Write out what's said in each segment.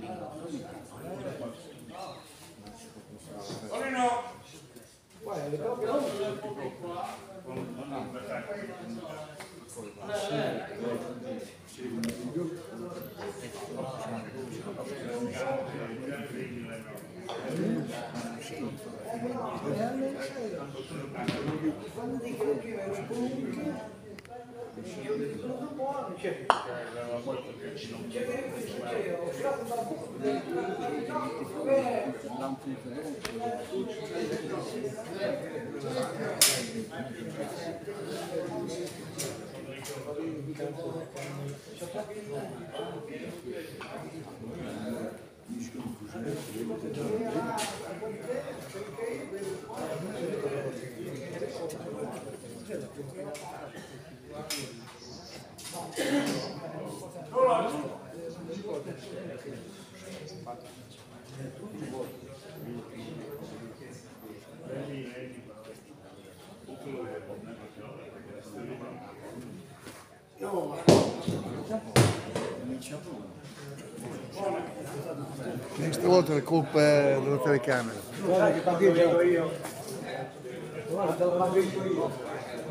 Questa volta le colpe della telecamera. Guarda che parcheggio io. Guarda, lo parcheggio io.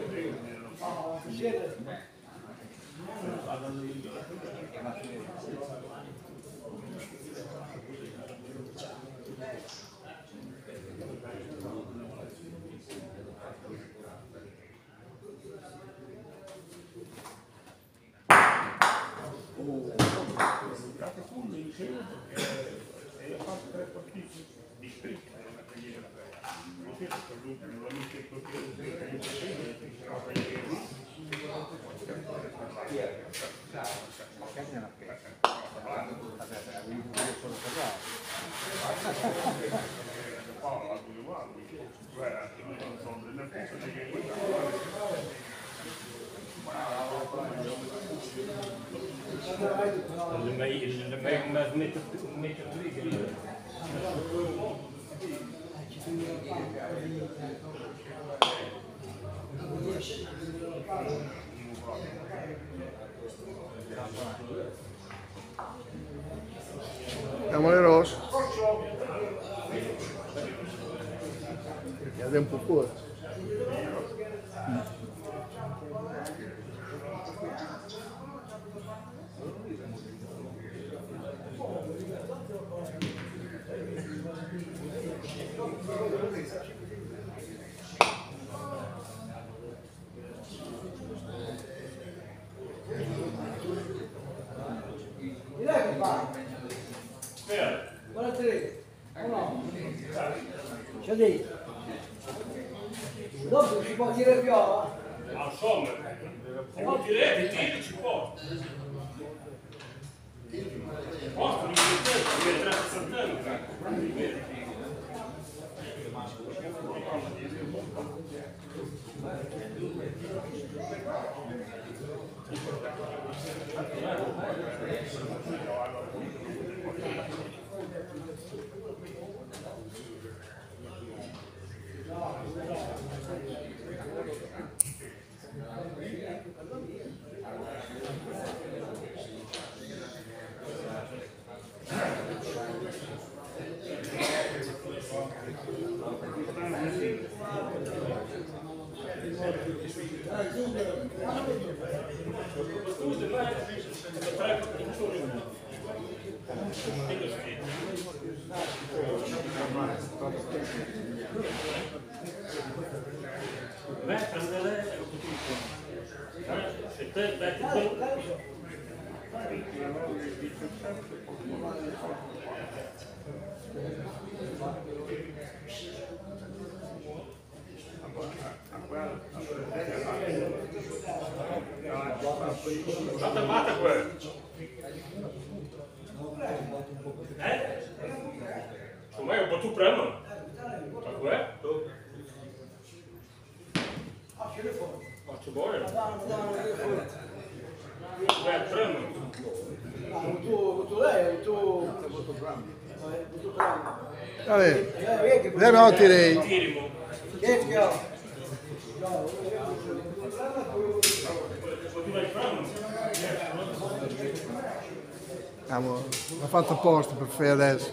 Andiamo alle rosse. È un po' fuori. C'è lì. Dopo si può tirare più, Ma insomma, se vuoi tirare, tiri, ci può. Posto, non mi tre saltando. Quanto batte quello? Come è un po' tu premo? Ma quello? Faccio buono? Beh, premo. Tu lei, tu... Vabbè, no, tirei. Tirimo. Che Tu vai premo? L'ha fatto apposta per fare adesso.